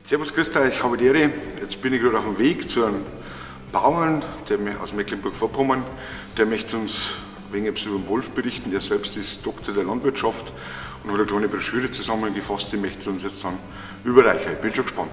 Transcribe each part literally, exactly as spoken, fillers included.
Servus, grüß euch, ich habe die Ehre. Jetzt bin ich gerade auf dem Weg zu einem Bauern der aus Mecklenburg-Vorpommern. Der möchte uns ein wenig über den Wolf berichten. Der selbst ist Doktor der Landwirtschaft und hat eine kleine Broschüre zusammengefasst. Die möchte uns jetzt dann überreichen. Ich bin schon gespannt.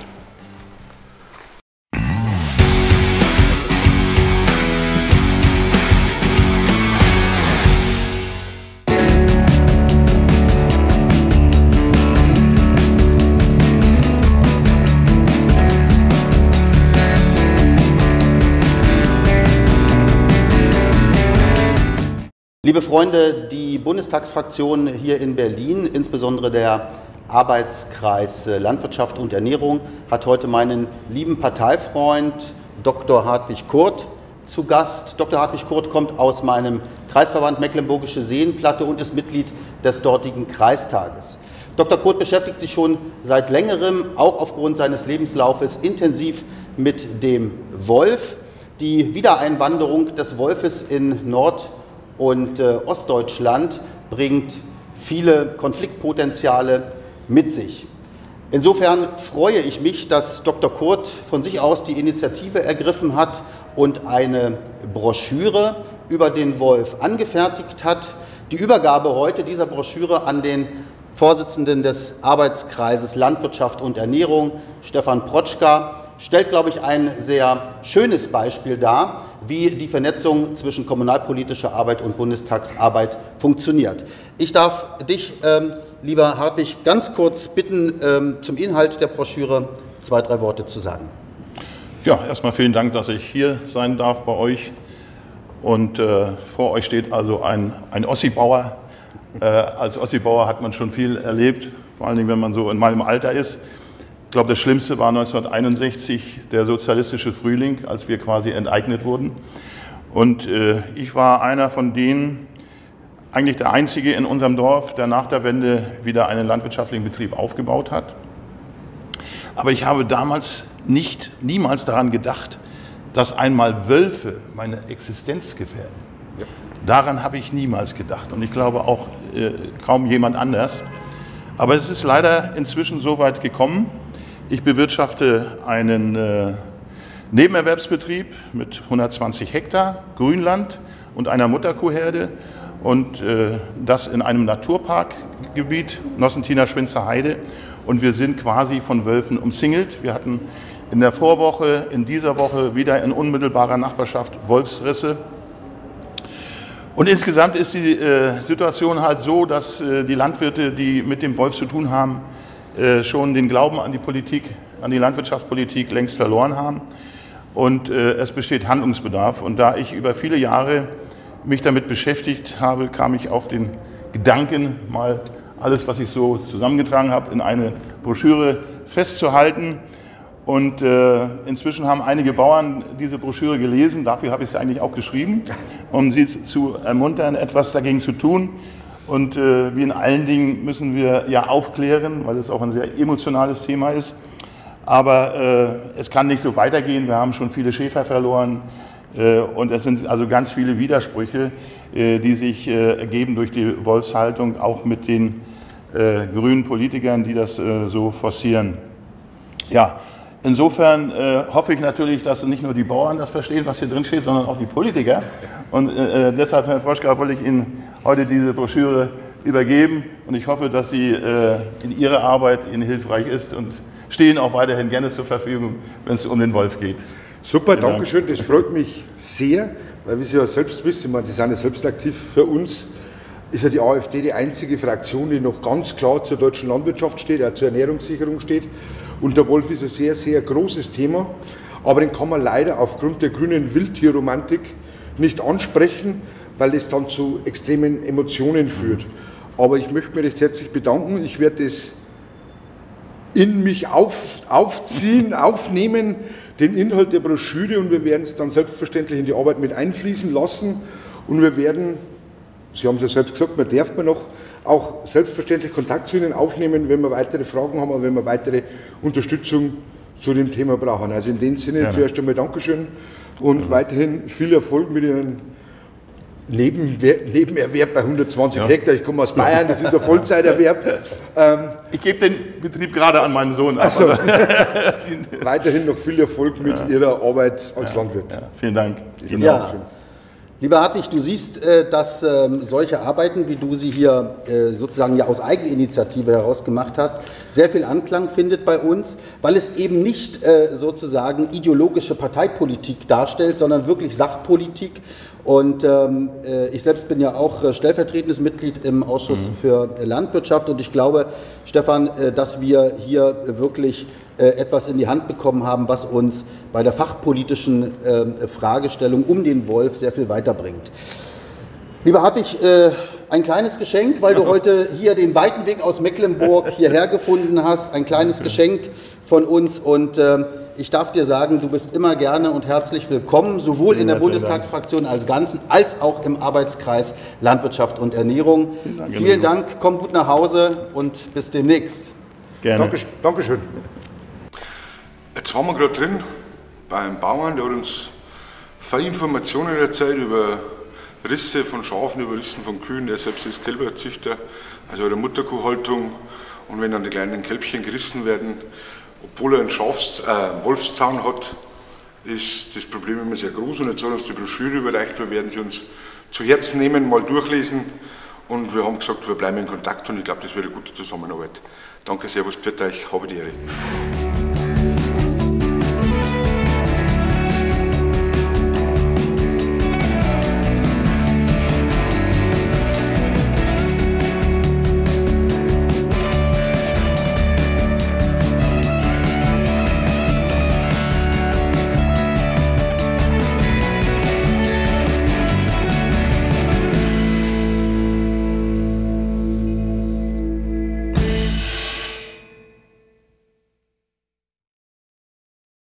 Liebe Freunde, die Bundestagsfraktion hier in Berlin, insbesondere der Arbeitskreis Landwirtschaft und Ernährung, hat heute meinen lieben Parteifreund Doktor Hartwig Kurt zu Gast. Doktor Hartwig Kurt kommt aus meinem Kreisverband Mecklenburgische Seenplatte und ist Mitglied des dortigen Kreistages. Doktor Kurt beschäftigt sich schon seit längerem, auch aufgrund seines Lebenslaufes, intensiv mit dem Wolf. Die Wiedereinwanderung des Wolfes in Nord- und äh, Ostdeutschland bringt viele Konfliktpotenziale mit sich. Insofern freue ich mich, dass Doktor Kurt von sich aus die Initiative ergriffen hat und eine Broschüre über den Wolf angefertigt hat. Die Übergabe heute dieser Broschüre an den Vorsitzenden des Arbeitskreises Landwirtschaft und Ernährung, Stefan Protschka, stellt, glaube ich, ein sehr schönes Beispiel dar, wie die Vernetzung zwischen kommunalpolitischer Arbeit und Bundestagsarbeit funktioniert. Ich darf dich, ähm, lieber Hartwig, ganz kurz bitten, ähm, zum Inhalt der Broschüre zwei, drei Worte zu sagen. Ja, erstmal vielen Dank, dass ich hier sein darf bei euch. Und äh, vor euch steht also ein, ein Ossi-Bauer. Äh, als Ossi-Bauer hat man schon viel erlebt, vor allen Dingen, wenn man so in meinem Alter ist. Ich glaube, das Schlimmste war neunzehnhunderteinundsechzig, der sozialistische Frühling, als wir quasi enteignet wurden. Und äh, ich war einer von denen, eigentlich der Einzige in unserem Dorf, der nach der Wende wieder einen landwirtschaftlichen Betrieb aufgebaut hat. Aber ich habe damals nicht, niemals daran gedacht, dass einmal Wölfe meine Existenz gefährden. Ja. Daran habe ich niemals gedacht und ich glaube auch äh, kaum jemand anders. Aber es ist leider inzwischen so weit gekommen. Ich bewirtschafte einen äh, Nebenerwerbsbetrieb mit hundertzwanzig Hektar Grünland und einer Mutterkuhherde und äh, das in einem Naturparkgebiet, Nossentiner Schwinzer Heide. Und wir sind quasi von Wölfen umzingelt. Wir hatten in der Vorwoche, in dieser Woche wieder in unmittelbarer Nachbarschaft Wolfsrisse. Und insgesamt ist die äh, Situation halt so, dass äh, die Landwirte, die mit dem Wolf zu tun haben, äh, schon den Glauben an die Politik, an die Landwirtschaftspolitik längst verloren haben. Und äh, es besteht Handlungsbedarf. Und da ich über viele Jahre mich damit beschäftigt habe, kam ich auf den Gedanken, mal alles, was ich so zusammengetragen habe, in eine Broschüre festzuhalten. Und äh, inzwischen haben einige Bauern diese Broschüre gelesen, dafür habe ich sie eigentlich auch geschrieben, um sie zu ermuntern, etwas dagegen zu tun. Und äh, wie in allen Dingen müssen wir ja aufklären, weil es auch ein sehr emotionales Thema ist. Aber äh, es kann nicht so weitergehen, wir haben schon viele Schäfer verloren äh, und es sind also ganz viele Widersprüche, äh, die sich äh, ergeben durch die Wolfshaltung, auch mit den äh, grünen Politikern, die das äh, so forcieren. Ja. Insofern äh, hoffe ich natürlich, dass nicht nur die Bauern das verstehen, was hier drin steht, sondern auch die Politiker. Und äh, deshalb, Herr Protschka, wollte ich Ihnen heute diese Broschüre übergeben. Und ich hoffe, dass sie äh, in Ihrer Arbeit Ihnen hilfreich ist und stehen auch weiterhin gerne zur Verfügung, wenn es um den Wolf geht. Super, danke schön. Das freut mich sehr, weil wie Sie ja selbst wissen, ich meine, Sie sind ja selbst aktiv für uns, ist ja die AfD die einzige Fraktion, die noch ganz klar zur deutschen Landwirtschaft steht, auch zur Ernährungssicherung steht. Und der Wolf ist ein sehr, sehr großes Thema, aber den kann man leider aufgrund der grünen Wildtierromantik nicht ansprechen, weil es dann zu extremen Emotionen führt. Aber ich möchte mich recht herzlich bedanken. Ich werde es in mich auf, aufziehen, aufnehmen, den Inhalt der Broschüre, und wir werden es dann selbstverständlich in die Arbeit mit einfließen lassen. Und wir werden, Sie haben es ja selbst gesagt, man darf man noch auch selbstverständlich Kontakt zu Ihnen aufnehmen, wenn wir weitere Fragen haben und wenn wir weitere Unterstützung zu dem Thema brauchen. Also in dem Sinne Gerne. Zuerst einmal Dankeschön und Gerne. Weiterhin viel Erfolg mit Ihren Nebenwer Nebenerwerb bei hundertzwanzig ja. Hektar. Ich komme aus Bayern, das ist ein Vollzeiterwerb. Ähm, ich gebe den Betrieb gerade an meinen Sohn ab. Also, weiterhin noch viel Erfolg mit ja. Ihrer Arbeit als ja. Landwirt. Ja. Vielen Dank. Ja. Lieber Hartwig, du siehst, dass solche Arbeiten, wie du sie hier sozusagen ja aus Eigeninitiative heraus gemacht hast, sehr viel Anklang findet bei uns, weil es eben nicht sozusagen ideologische Parteipolitik darstellt, sondern wirklich Sachpolitik. Und ähm, ich selbst bin ja auch stellvertretendes Mitglied im Ausschuss mhm. für Landwirtschaft und ich glaube, Stefan, dass wir hier wirklich äh, etwas in die Hand bekommen haben, was uns bei der fachpolitischen äh, Fragestellung um den Wolf sehr viel weiterbringt. Lieber Hartwig, äh, ein kleines Geschenk, weil du heute hier den weiten Weg aus Mecklenburg hierher gefunden hast, ein kleines Geschenk von uns und äh, ich darf dir sagen, du bist immer gerne und herzlich willkommen, sowohl in der Bundestagsfraktion als Ganzen, als auch im Arbeitskreis Landwirtschaft und Ernährung. Vielen Dank, Vielen Dank, komm gut nach Hause und bis demnächst. Gerne. Danke, Dankeschön. Jetzt waren wir gerade drin beim Bauern, der hat uns viele Informationen erzählt über Risse von Schafen, über Risse von Kühen, der selbst ist Kälberzüchter, also eine Mutterkuhhaltung, und wenn dann die kleinen Kälbchen gerissen werden, obwohl er einen Schafs-, äh, Wolfszahn hat, ist das Problem immer sehr groß. Und jetzt hat uns die Broschüre überreicht, wir werden sie uns zu Herzen nehmen, mal durchlesen. Und wir haben gesagt, wir bleiben in Kontakt und ich glaube, das wird eine gute Zusammenarbeit. Danke, servus, pfiat euch, habe die Ehre.